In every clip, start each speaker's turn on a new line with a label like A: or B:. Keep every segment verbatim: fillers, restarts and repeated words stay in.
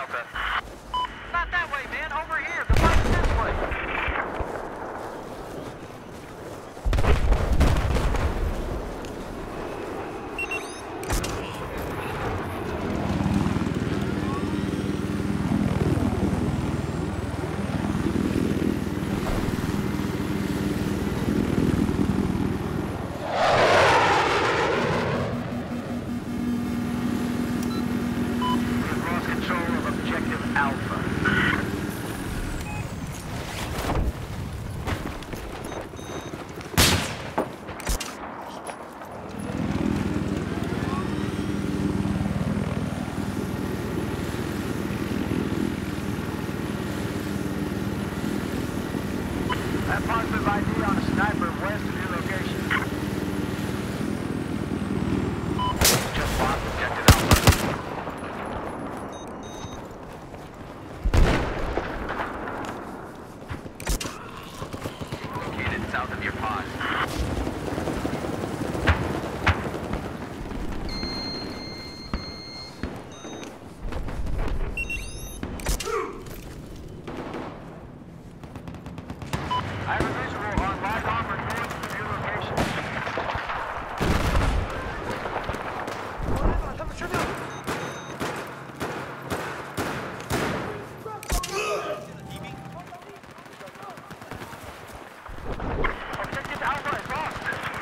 A: that. Not that way, man. Over here. The fight's this way. That positive I D on a sniper west of your location. Just lost objective Alpha. Located south of your pod. I have a visual on live armor north of your location. Objective Alpha is lost.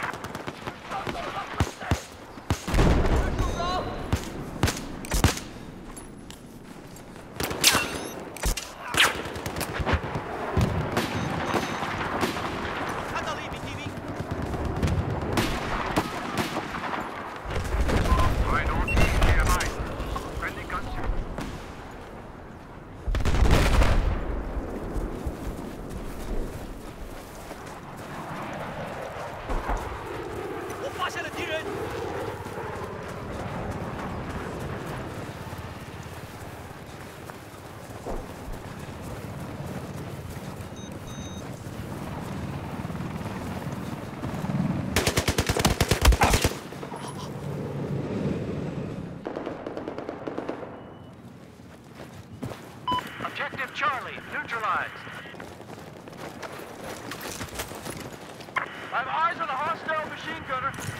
A: Objective Charlie, neutralized. I have eyes on a hostile machine gunner.